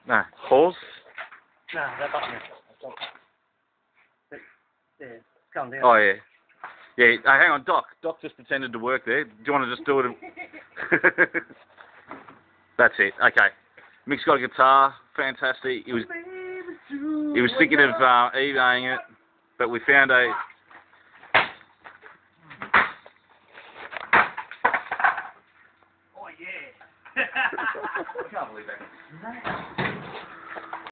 Nah, pause. No, that button is. There, it's going down. Oh, yeah. Yeah, hang on, Doc. Doc just pretended to work there. Do you want to just do it? That's it. Okay. Mick's got a guitar. Fantastic. He was thinking of eBaying it, but we found a... Oh, yeah. I can't believe that.